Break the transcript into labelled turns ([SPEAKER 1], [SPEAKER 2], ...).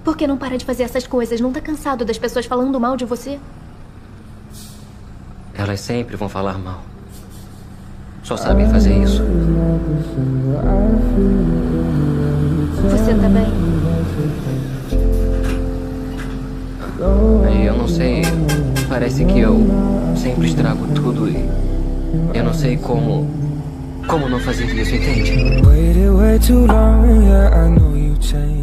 [SPEAKER 1] Por que não para de fazer essas coisas? Não tá cansado das pessoas falando mal de você?
[SPEAKER 2] Elas sempre vão falar mal. Só sabem fazer isso.
[SPEAKER 1] Você tá bem?
[SPEAKER 2] Eu não sei. Parece que eu sempre estrago tudo e eu não sei como não fazer isso, entende?
[SPEAKER 3] Waited way too long, yeah, I know you changed.